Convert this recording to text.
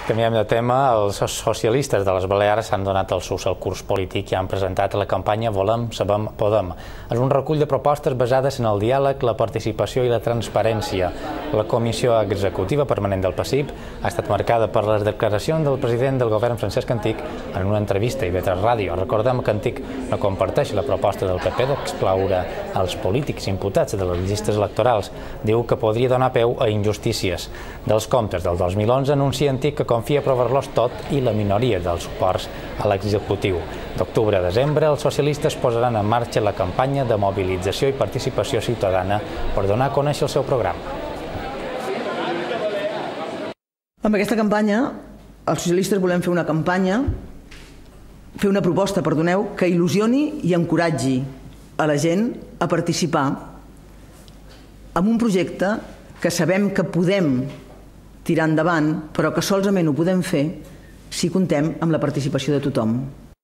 Canviem de tema. Els socialistes de les Balears s'han donat el sus al curs polític i han presentat la campanya Volem, Sabem, Podem. És un recull de propostes basades en el diàleg, la participació i la transparència. La Comissió Executiva Permanent del PSIP ha estat marcada per les declaracions del president del govern, Francesc Antich, en una entrevista a IB3 Ràdio. Recordem que Antich no comparteix la proposta del PP d'excloure els polítics imputats de les llistes electorals. Diu que podria donar peu a injustícies. Dels comptes del 2011 anuncia Antich que confia aprovar-los tot i la minoria dels suports a l'executiu. D'octubre a desembre, els socialistes posaran en marxa la campanya de mobilització i participació ciutadana per donar a conèixer el seu programa. Amb aquesta campanya, els socialistes volem fer una campanya, fer una proposta, perdoneu, que il·lusioni i encoratgi a la gent a participar en un projecte que sabem que podem tirar endavant, però que solament ho podem fer si comptem amb la participació de tothom.